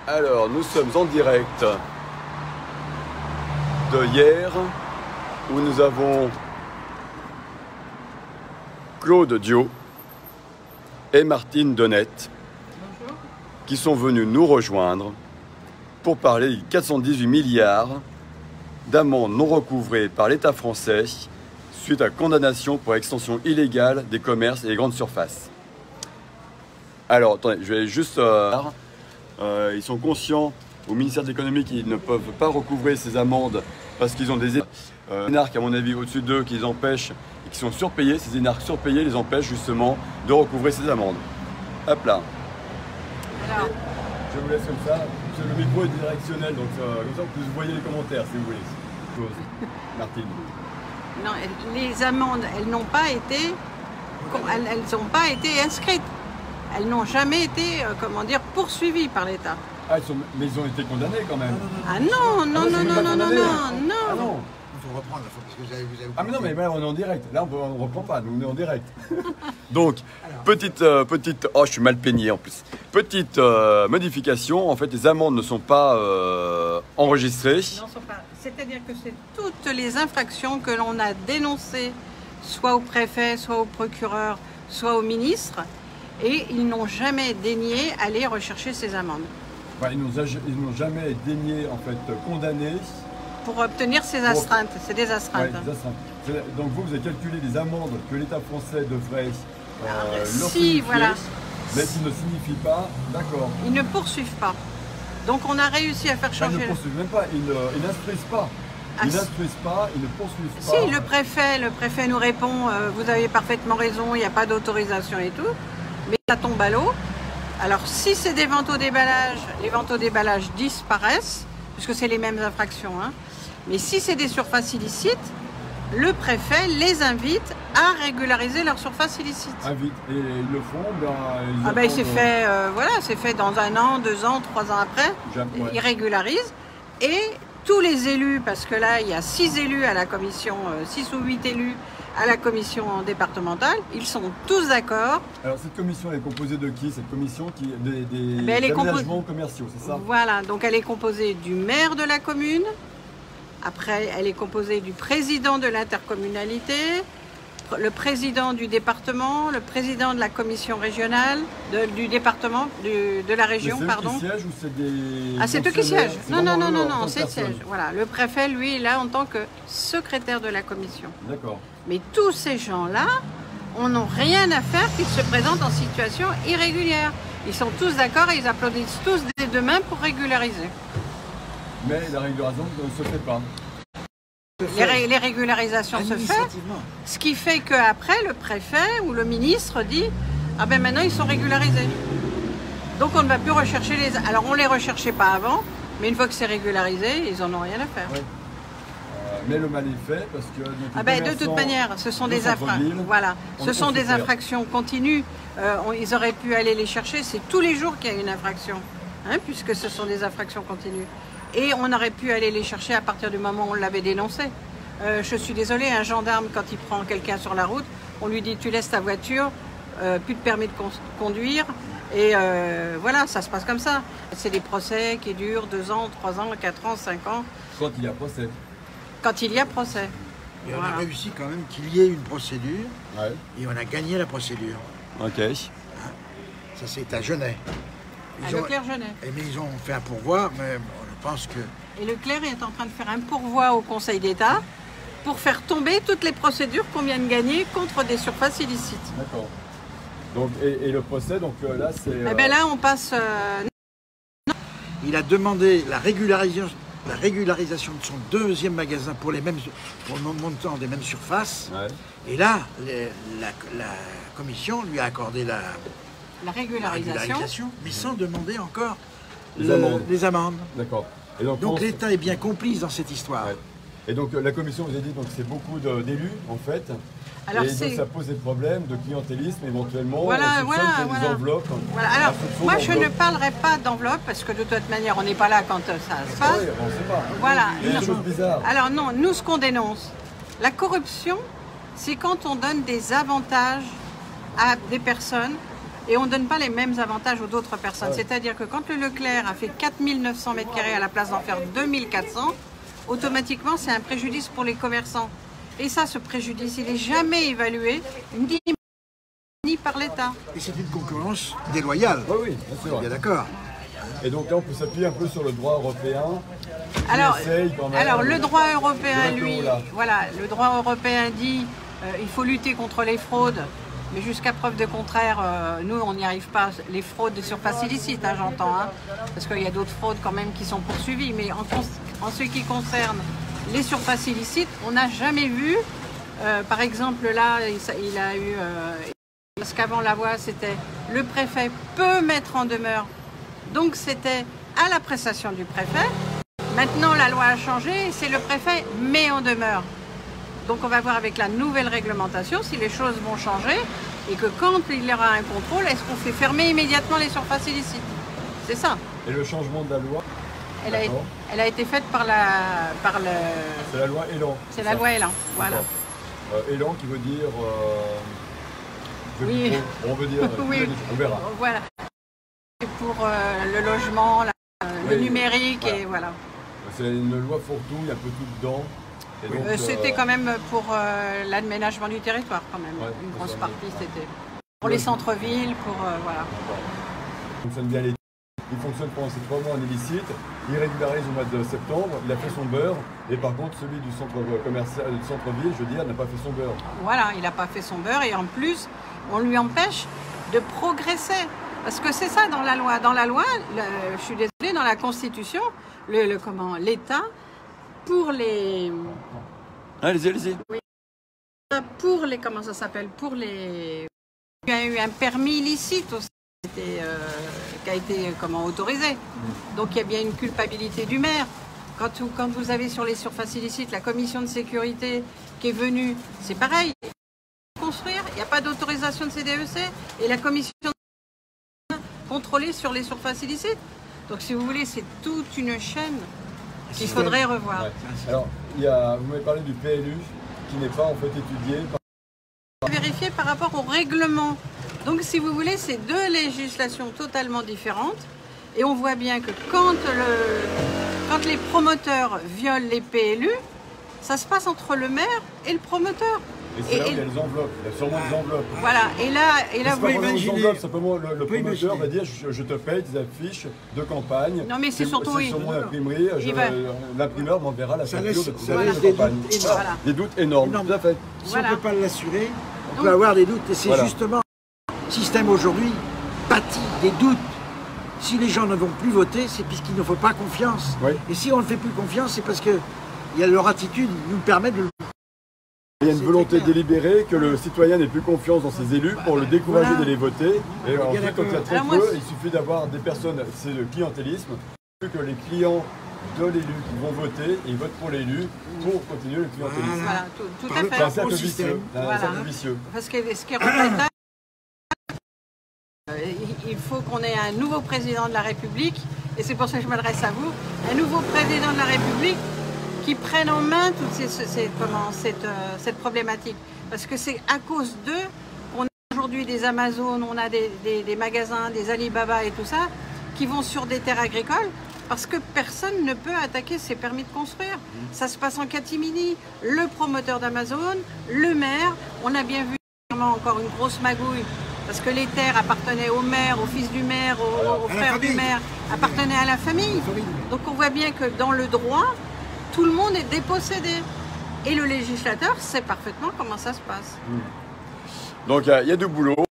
Alors, nous sommes en direct de hier, où nous avons Claude Diot et Martine Donnette qui sont venus nous rejoindre pour parler des 418 milliards d'amendes non recouvrées par l'État français suite à condamnation pour extension illégale des commerces et des grandes surfaces. Alors, attendez, je vais juste... ils sont conscients au ministère de l'économie qu'ils ne peuvent pas recouvrer ces amendes parce qu'ils ont des énarques, à mon avis, au-dessus d'eux qui les empêchent et qui sont surpayés. Ces énarques surpayés les empêchent justement de recouvrer ces amendes. Hop là. Alors. Je vous laisse comme ça. Le micro est directionnel, donc comme ça vous voyez les commentaires si vous voulez. Martine. Non, les amendes, elles n'ont pas été inscrites. Elles n'ont jamais été, poursuivies par l'État. Ah, mais ils ont été condamnés quand même. Ah non. Ah non. Il faut reprendre, parce que vous avez ah mais non, mais là on est en direct. Là on ne reprend pas, nous on est en direct. Donc, petite... Oh, je suis mal peigné en plus. Petite modification, en fait les amendes ne sont pas enregistrées. C'est-à-dire que c'est toutes les infractions que l'on a dénoncées, soit au préfet, soit au procureur, soit au ministre, et ils n'ont jamais daigné aller rechercher ces amendes. Ils n'ont jamais daigné en fait condamner pour obtenir ces astreintes. C'est des astreintes. Ouais, des astreintes. Donc vous avez calculé les amendes que l'État français devrait leur si, voilà. Mais qui ne signifie pas, d'accord. Ils ne poursuivent pas. Donc on a réussi à faire changer... Ils ne poursuivent même pas, ils n'instruisent pas. Ils n'instruisent pas, ils ne poursuivent pas. Si, le préfet nous répond, vous avez parfaitement raison, il n'y a pas d'autorisation et tout, mais ça tombe à l'eau. Alors si c'est des ventes au déballage, les ventes au déballage disparaissent, puisque c'est les mêmes infractions. Hein. Mais si c'est des surfaces illicites, le préfet les invite à régulariser leurs surfaces illicites. Invite, et ils le font, c'est fait dans 1 an, 2 ans, 3 ans après. Ils régularisent. Et tous les élus, parce que là il y a 6 élus à la commission, 6 ou 8 élus à la commission départementale, ils sont tous d'accord. Alors cette commission est composée de qui? Cette commission des aménagements commerciaux, c'est ça? Voilà, donc elle est composée du maire de la commune, après elle est composée du président de l'intercommunalité, le président du département, le président de la commission régionale, du département, de la région, pardon. C'est eux qui siègent ou c'est des... Ah, c'est eux qui siègent. Non, c'est siège. Voilà, le préfet, lui, est là en tant que secrétaire de la commission. D'accord. Mais tous ces gens-là, on n'a rien à faire qu'ils se présentent en situation irrégulière. Ils sont tous d'accord et ils applaudissent tous des 2 mains pour régulariser. Mais la régularisation ne se fait pas. Les régularisations se font, ce qui fait qu'après le préfet ou le ministre dit « Ah ben maintenant ils sont régularisés ». Donc on ne va plus rechercher les... Alors on ne les recherchait pas avant, mais une fois que c'est régularisé, ils n'en ont rien à faire. Oui. Mais le mal est fait parce que... de toute manière, ce sont des infractions. Voilà, ce sont des infractions continues. Ils auraient pu aller les chercher, c'est tous les jours qu'il y a une infraction, hein, puisque ce sont des infractions continues. Et on aurait pu aller les chercher à partir du moment où on l'avait dénoncé. Je suis désolée, un gendarme, quand il prend quelqu'un sur la route, on lui dit « tu laisses ta voiture, plus de permis de conduire ». Et voilà, ça se passe comme ça. C'est des procès qui durent 2 ans, 3 ans, 4 ans, 5 ans. Quand il y a procès. Quand il y a procès. Et on a réussi quand même qu'il y ait une procédure, et on a gagné la procédure. Ok. Ça c'est à Genève. Leclerc-Genève. Mais ils ont fait un pourvoi, mais je pense que... Et Leclerc est en train de faire un pourvoi au Conseil d'État pour faire tomber toutes les procédures qu'on vient de gagner contre des surfaces illicites. D'accord. Donc, et le procès, donc là c'est... Eh bien là on passe... Il a demandé la régularisation de son 2e magasin pour le montant des mêmes surfaces. Ouais. Et là, la commission lui a accordé la régularisation, mais sans demander encore les amendes. D'accord. Donc l'État est bien complice dans cette histoire. Ouais. Et donc la commission vous a dit, donc c'est beaucoup d'élus en fait. Alors, et donc ça pose des problèmes de clientélisme éventuellement. Des enveloppes. Voilà. Alors moi je ne parlerai pas d'enveloppe parce que de toute manière on n'est pas là quand ça se passe. Oui, on ne sait pas. Voilà. Il y a des choses bizarres. Alors non, nous ce qu'on dénonce, la corruption, c'est quand on donne des avantages à des personnes Et on ne donne pas les mêmes avantages aux d'autres personnes. Ouais. C'est-à-dire que quand le Leclerc a fait 4900 m² à la place d'en faire 2400, automatiquement c'est un préjudice pour les commerçants. Et ça, ce préjudice, il n'est jamais évalué ni par l'État. Et c'est une concurrence déloyale. Oui, oui, bien sûr. Bien d'accord. Et donc là, on peut s'appuyer un peu sur le droit européen. Alors le droit européen, lui, voilà, le droit européen dit il faut lutter contre les fraudes, mais jusqu'à preuve de contraire, nous, on n'y arrive pas. Les fraudes de surface illicite, hein, j'entends, hein, parce qu'il y a d'autres fraudes quand même qui sont poursuivies. Mais en ce qui concerne les surfaces illicites, on n'a jamais vu, par exemple, là, il a eu... parce qu'avant la loi, c'était le préfet peut mettre en demeure. Donc c'était à l'appréciation du préfet. Maintenant, la loi a changé, c'est le préfet met en demeure. Donc on va voir avec la nouvelle réglementation si les choses vont changer et que quand il y aura un contrôle, est-ce qu'on fait fermer immédiatement les surfaces illicites? C'est ça. Et le changement de la loi, elle a été faite par c'est la loi Elan. C'est la loi Elan, voilà. Elan qui veut dire... oui. On veut dire... oui. On verra. Voilà. Pour le logement, le numérique, et voilà. C'est une loi fourre-tout, il y a un peu tout dedans. C'était quand même pour l'aménagement du territoire, quand même. Ouais, une grosse partie, c'était pour les centres-villes, pour... voilà. Il fonctionne bien les... Il fonctionne pendant ces 3 mois en illicite, il régularise au mois de septembre, il a fait son beurre, et par contre celui du centre commercial, du centre-ville, je veux dire, n'a pas fait son beurre. Voilà, il n'a pas fait son beurre, et en plus, on lui empêche de progresser. Parce que c'est ça dans la loi. Dans la loi, je suis désolée, dans la Constitution, l'État, pour les... Allez-y. Oui. Pour les... Comment ça s'appelle? Pour les... Il y a eu un permis illicite aussi qui a été autorisé. Donc il y a bien une culpabilité du maire. Quand vous avez sur les surfaces illicites la commission de sécurité qui est venue, c'est pareil. Construire, il n'y a pas d'autorisation de CDEC et la commission contrôler sur les surfaces illicites. Donc si vous voulez, c'est toute une chaîne qu'il faudrait revoir. Ouais. Alors, vous m'avez parlé du PLU qui n'est pas en fait étudié. Vérifié par rapport au règlement. Donc si vous voulez, c'est 2 législations totalement différentes. Et on voit bien que quand les promoteurs violent les PLU, ça se passe entre le maire et le promoteur. Et c'est là où il y a les enveloppes, il y a sûrement des enveloppes. Voilà, et là vous imaginez... Simplement, le promoteur va dire je te paye des affiches de campagne. Non mais c'est surtout... sur mon imprimerie, l'imprimeur m'enverra la facture de campagne. Voilà. Des doutes énormes, tout à fait. Si on ne peut pas l'assurer, on peut avoir des doutes. Et c'est justement le système aujourd'hui pâtit des doutes. Si les gens ne vont plus voter, c'est puisqu'il ne faut pas confiance. Oui. Et si on ne fait plus confiance, c'est parce que leur attitude nous permet de... Il y a une volonté délibérée que le citoyen n'ait plus confiance dans ses élus pour le décourager de les voter. Et ensuite, quand il y a très peu, il suffit d'avoir des personnes, c'est le clientélisme, que les clients de l'élu qui vont voter, ils votent pour l'élu pour continuer le clientélisme. Voilà, tout à fait. C'est un cercle vicieux. Vicieux. Parce que ce qui est regrettable, il faut qu'on ait un nouveau président de la République, et c'est pour ça que je m'adresse à vous, un nouveau président de la République qui prennent en main toute cette problématique. Parce que c'est à cause d'eux qu'on a aujourd'hui des Amazon, on a des magasins, des Alibaba et tout ça, qui vont sur des terres agricoles, parce que personne ne peut attaquer ces permis de construire. Ça se passe en catimini. Le promoteur d'Amazon, le maire, on a bien vu encore une grosse magouille, parce que les terres appartenaient au maire, au fils du maire, au frère du maire, appartenaient à la famille. Donc on voit bien que dans le droit, tout le monde est dépossédé. Et le législateur sait parfaitement comment ça se passe. Donc il y a du boulot.